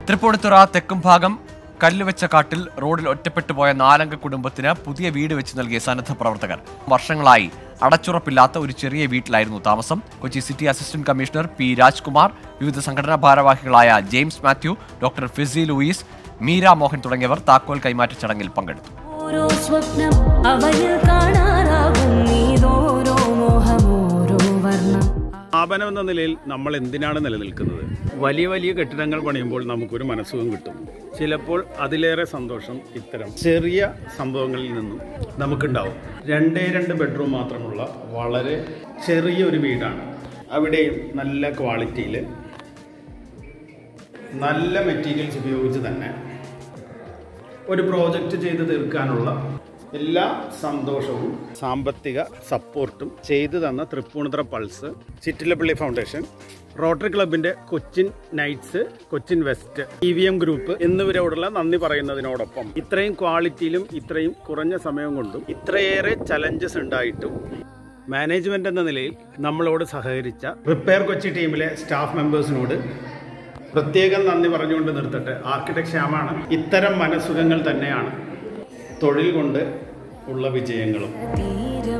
തൃപ്പൂണിത്തുറ തെക്കുംഭാഗം കല്ലുവെച്ച കാട്ടിൽ റോഡിൽ ഒറ്റപ്പെട്ടുപോയ 4 അംഗ കുടുംബത്തിന് പുതിയ വീട് വെച്ച് നൽകിയ സന്നദ്ധ പ്രവർത്തകർ. വർഷങ്ങളായി അടച്ചുറപ്പില്ലാത്ത ഒരു ചെറിയ വീട്ടിലായിരുന്നു താമസം. Kochi city assistant commissioner P Rajkumar, വിവിധ സംഘടനാ ഭാരവാഹികളായ ജെയിംസ് മാത്യു, ഡോക്ടർ ഫിസി ലൂയിസ്, മീര മോഹൻ തുടങ്ങിയവർ താക്കോൽ കൈമാറ്റ ചടങ്ങിൽ പങ്കെടുത്തു. സ്ഥാപനം എന്ന നിലയിൽ നമ്മൾ എന്തിനാണ് നിലനിൽക്കുന്നത്? വലിയ വലിയ കെട്ടിടങ്ങൾ പണിയുമ്പോൾ നമുക്കൊരു മനസ്സുഖം കിട്ടും. ചിലപ്പോൾ അതിലേറെ സന്തോഷം ഇത്തരം ചെറിയ സംഭവങ്ങളിൽ നിന്നും നമുക്കുണ്ടാവും. 2 ബെഡ്റൂം മാത്രമുള്ള വളരെ ചെറിയൊരു വീടാണ്. അവിടെയും നല്ല ക്വാളിറ്റിയിൽ നല്ല മെറ്റീരിയൽസ് ഉപയോഗിച്ച് തന്നെ ഒരു പ്രോജക്റ്റ് ചെയ്ത് തീർക്കാനുള്ള എല്ലാ സന്തോഷവും സാമ്പത്തിക സപ്പോർട്ടും ചെയ്തു തന്ന Tripunithura pulse, Chittilappilly foundation, rotary ക്ലബിൻ്റെ Cochin knights, Cochin west, EVM group എന്നിവരോടുള്ള നന്ദി പറയുന്നതിനോടൊപ്പം ഇത്രയും ക്വാളിറ്റിയിലും ഇത്രയും കുറഞ്ഞ സമയം കൊണ്ടും ഇത്രയേറെ ചലഞ്ചസ് ഉണ്ടായിട്ടും മാനേജ്മെന്റ് എന്ന നിലയിൽ നമ്മളോട് സഹകരിച്ച റിപ്പയർ കൊച്ചി ടീമിലെ സ്റ്റാഫ് മെമ്പേഴ്സിനോട് പ്രത്യേകം നന്ദി പറഞ്ഞുകൊണ്ട് നിർത്തട്ടെ. ആർക്കിടെക്ട് ശ്യാമാണ്. ഇത്തരം മനസ്സുഖങ്ങൾ തന്നെയാണ് തൊഴിൽ കൊണ്ട് ഉള്ള വിജയങ്ങളും.